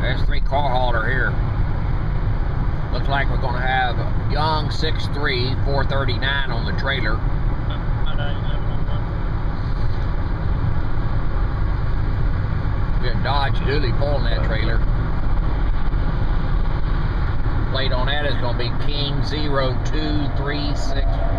S3 car hauler here. Looks like we're going to have Young 6.3 439 on the trailer. Be a Dodge Dually pulling that trailer. Plate on that is going to be King 0236